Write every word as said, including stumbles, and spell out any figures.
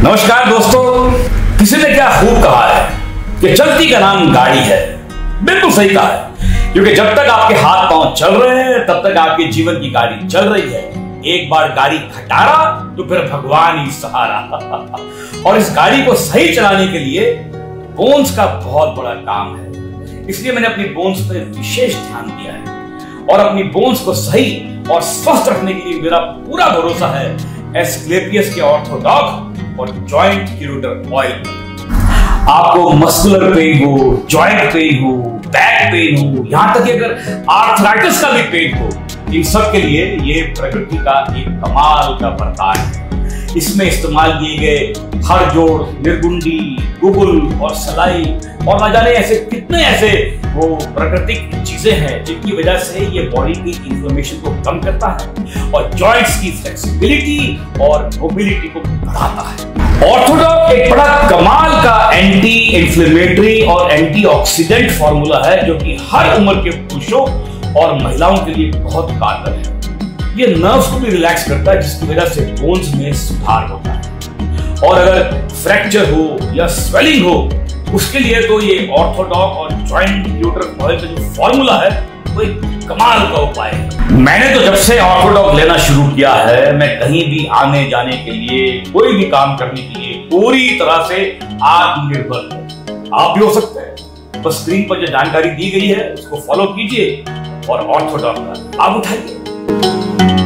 नमस्कार दोस्तों, किसी ने क्या खूब कहा है कि चलती का नाम गाड़ी है। बिल्कुल सही कहा है, क्योंकि जब तक आपके हाथ पांव चल रहे हैं तब तक आपके जीवन की गाड़ी चल रही है। एक बार गाड़ी खटारा तो फिर भगवान ही सहारा। और इस गाड़ी को सही चलाने के लिए बोन्स का बहुत बड़ा काम है, इसलिए मैंने अपनी बोन्स पर विशेष ध्यान दिया है और अपनी बोन्स को सही और स्वस्थ रखने के लिए मेरा पूरा भरोसा है एस्क्लेपियस के ऑर्थोडॉक और जॉइंट क्यूरेटर ऑयल। आपको मस्कुलर पेन हो, जॉइंट पेन हो, बैक पेन हो, यहां तक कि अगर आर्थराइटिस का भी पेन हो, इन सब के लिए ये प्रकृति का एक कमाल का वरदान है। इसमें इस्तेमाल किए गए हर जोड़, निर्गुंडी, गुगुल और सलाई और न जाने ऐसे कितने ऐसे वो प्राकृतिक चीजें हैं जिनकी वजह से ये बॉडी की इन्फ्लेमेशन को कम करता है और जॉइंट्स की फ्लेक्सिबिलिटी और मोबिलिटी को बढ़ाता है। ऑर्थोडॉक एक बड़ा कमाल का एंटी इन्फ्लेमेटरी और एंटीऑक्सीडेंट फार्मूला है जो कि हर उम्र के पुरुषों और महिलाओं के लिए बहुत कारगर है। ये नर्व्स को भी रिलैक्स करता है जिसकी वजह से बोन्स में सुधार होता है। और अगर फ्रैक्चर हो या स्वेलिंग हो उसके लिए तो ये ऑर्थोडॉक और जॉइंट क्यूरेटर ऑयल का जो फॉर्मूला है वो एक कमाल का उपाय है। मैंने तो जब से ऑर्थोडॉक लेना शुरू किया है मैं कहीं भी आने जाने के लिए, कोई भी काम करने के लिए पूरी तरह से आत्मनिर्भर हूं। आप भी हो सकते हैं। बस स्क्रीन पर जो जानकारी दी गई है उसको फॉलो कीजिए और ऑर्थोडॉक का लाभ उठाइए।